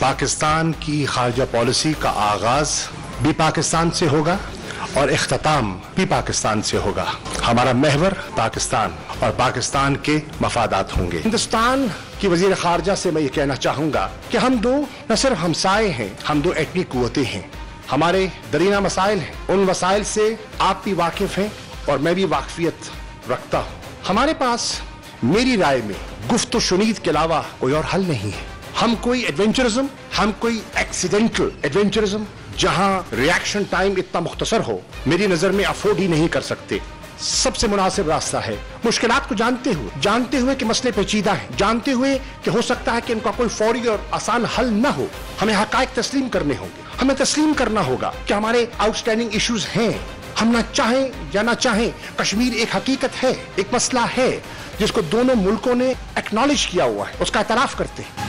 पाकिस्तान की खारजा पॉलिसी का आगाज भी पाकिस्तान से होगा और इख्तिताम भी पाकिस्तान से होगा। हमारा महवर पाकिस्तान और पाकिस्तान के मफादात होंगे। हिंदुस्तान की वजीर खारजा से मैं ये कहना चाहूँगा कि हम दो न सिर्फ हमसाए हैं, हम दो एटमी कुव्वतें हैं। हमारे दरीना मसाइल हैं, उन मसाइल से आप भी वाकिफ हैं और मैं भी वाकफियत रखता हूँ। हमारे पास मेरी राय में गुफ्त शुनीद के अलावा कोई और हल नहीं है। हम कोई एडवेंचरिज्म, हम कोई एक्सीडेंटल एडवेंचरिज्म जहां रिएक्शन टाइम इतना मुख्तसर हो, मेरी नजर में अफोर्ड ही नहीं कर सकते। सबसे मुनासिब रास्ता है मुश्किलात को जानते हुए कि मसले पेचीदा हैं, जानते हुए कि हो सकता है कि इनका कोई फौरी और आसान हल न हो, हमें हकायक तस्लीम करने होंगे। हमें तस्लीम करना होगा कि हमारे आउटस्टैंडिंग इश्यूज हैं। हम ना चाहें या ना चाहें, कश्मीर एक हकीकत है, एक मसला है जिसको दोनों मुल्कों ने एक्नॉलेज किया हुआ है, उसका एतराफ करते हैं।